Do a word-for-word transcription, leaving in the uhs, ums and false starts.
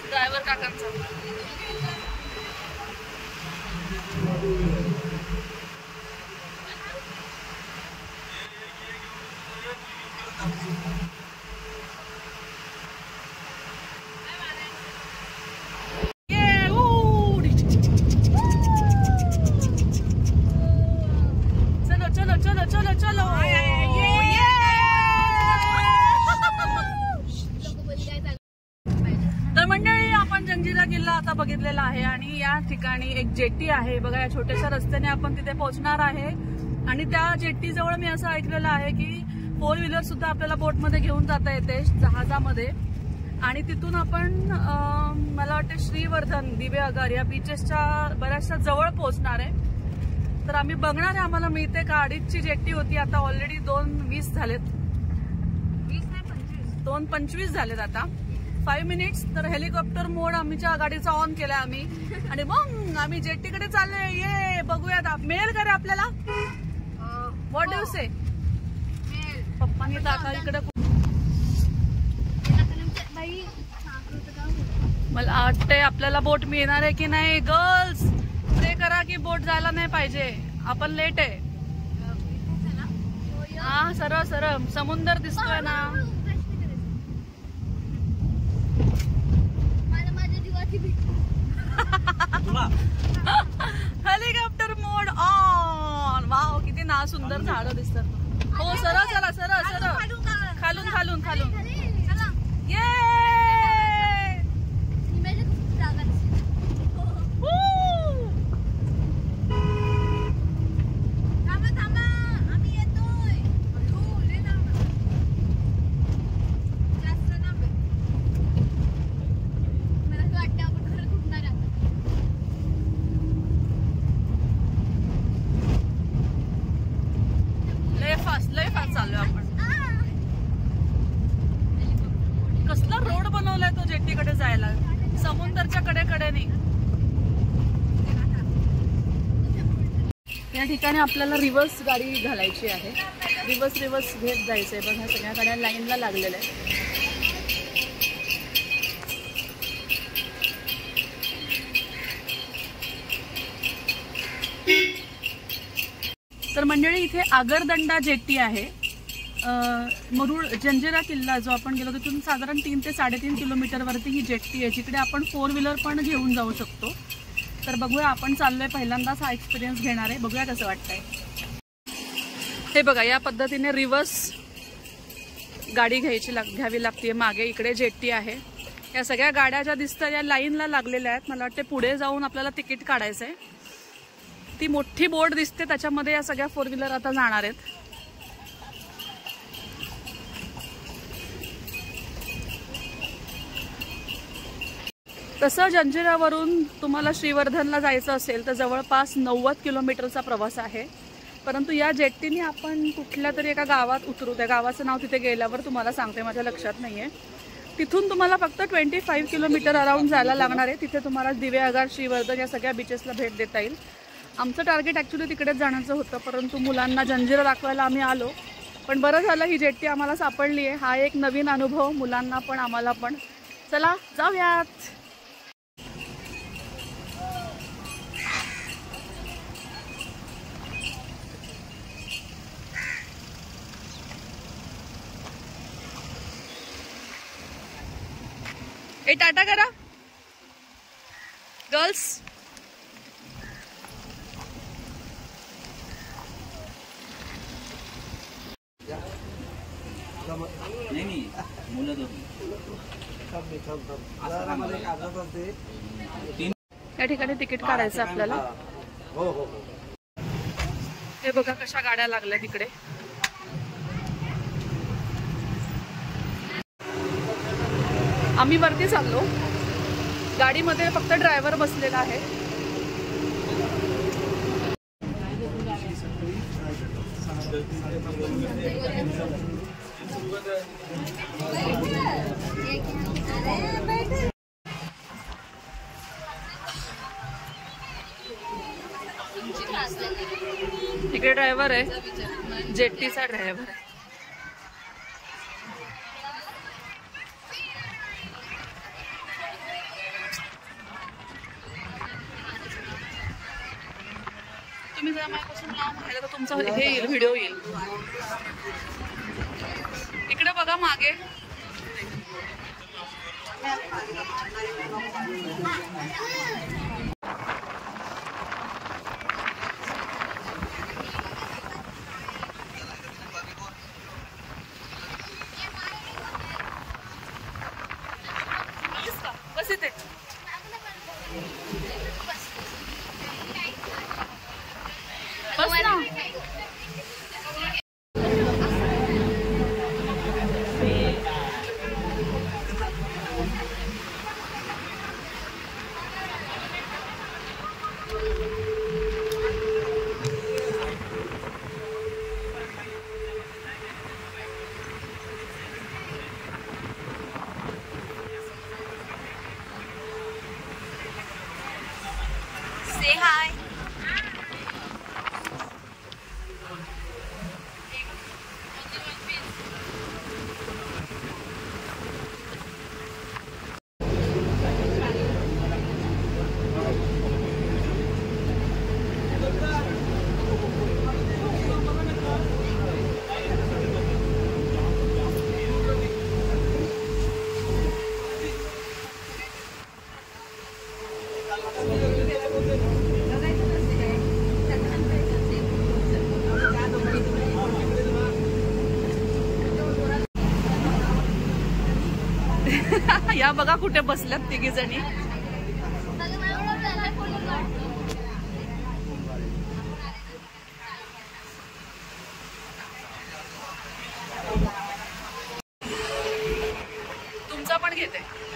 Driver काकांचा. आता बघितलेला आहे आणि या ठिकाणी एक जेट्टी आहे बघा. या छोट्याशा रस्त्याने आपण तिथे पोहोचणार आहे आणि त्या जेट्टी जवळ मी असं ऐकलेलं आहे की फोर व्हीलर सुद्धा आपल्याला बोटमध्ये घेऊन जाता येते जहाजामध्ये. आणि तिथून आपण मला वाटतं श्रीवर्धन, दिवे आगार या बीचेसच्या बऱ्याचशा जवळ पोहोचणार आहे. तर आम्ही बघणार आहे आम्हाला मिळते का. अडीचची जेट्टी होती, आता ऑलरेडी दोन वीस झालेत, वीस नाही पंचवीस दोन पंचवीस झालेत आता. Five minutes. तर हेलिकॉप्टर मोड आमच्या गाडीचा ऑन केलाय आम्ही आणि मग आम्ही जेट्टीकडे चाललोय. ये बघूयात मिळेल का रे आपल्याला. What do say. पप्पांनी तर आता इकडे मला वाटतंय आपल्याला बोट मिळणार आहे की नाही. गर्ल्स प्रे करा की बोट जायला नाही पाहिजे, आपण लेट आहे. हा सरळ सरळ समुद्र दिसतोय ना. Helicopter mode on. वाव किती ना सुंदर झाडं दिसतात. हो सरळ चला सरळ सरळ खालून खालून खालून. ये कसला रोड बनवलाय तो जेट्टीकडे जायला, समुद्रच्या कडेकडेने. या ठिकाणी आपल्याला रिव्हर्स गाडी घालायची आहे. रिव्हर्स रिव्हर्स घेत जायचंय. बघा सगळ्या गाड्या लाईनला लागलेल्या आहेत. तर मंडळी इथे आगरदंडा जेट्टी आहे. मरुळ जंजिरा किल्ला जो आपण गेलो तिथून साधारण तीन ते साडेतीन किलोमीटर वरती ही जेट्टी आहे, जिकडे आपण फोर व्हीलर पण घेऊन जाऊ शकतो. तर बघूया, आपण चाललोय पहिल्यांदाच हा एक्सपिरियन्स घेणार आहे. बघूया कसं वाटतंय. हे बघा या पद्धतीने रिव्हर्स गाडी घ्यायची लाग घ्यावी लागते. मागे इकडे जेट्टी आहे. या सगळ्या गाड्या ज्या दिसतात या लाईनला लागलेल्या आहेत. मला वाटते पुढे जाऊन आपल्याला तिकीट काढायचं आहे. ती मोठी बोट दिसते त्याच्यामध्ये या सगळ्या फोर व्हीलर आता जाणार आहेत. तसं जंजिरावरून तुम्हाला श्रीवर्धनला जायचं असेल तर जवळपास नव्वद किलोमीटरचा प्रवास आहे. परंतु या जेट्टीने आपण कुठल्या तरी एका गावात उतरू. त्या गावाचं नाव तिथे गेल्यावर तुम्हाला सांगते, माझ्या लक्षात नाहीये. तिथून तुम्हाला फक्त ट्वेंटी फाईव्ह किलोमीटर अराउंड जायला लागणार आहे. तिथे तुम्हाला दिवे आगार, श्रीवर्धन या सगळ्या बीचेसला भेट देता येईल. आमचं टार्गेट ॲक्च्युली तिकडेच जाण्याचं होतं, परंतु मुलांना जंजिरा दाखवायला आम्ही आलो. पण बरं झालं ही जेट्टी आम्हाला सापडली आहे. हा एक नवीन अनुभव मुलांना पण आम्हाला पण. चला जाऊयात. ए टाटा करा गर्ल्स. या ठिकाणी तिकीट काढायचं आपल्याला. हे बघा कशा गाड्या लागल्या तिकडे. आम्ही वरती चाललो. गाडीमध्ये फक्त ड्रायव्हर बसलेला आहे. तिकडे ड्रायव्हर आहे, जेट्टीचा ड्रायव्हर आहे. पासून लांब राहिलं तर तुमचा हे येईल, व्हिडिओ येईल. इकडे बघा मागे. बस इथे. बस ना. Say hi. या बघा कुठे बसल्यात तिघी जणी. तुमचा पण घेते.